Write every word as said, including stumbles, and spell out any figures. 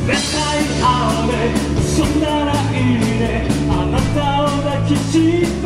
冷たい青でそんならいいねあなたを抱きしめ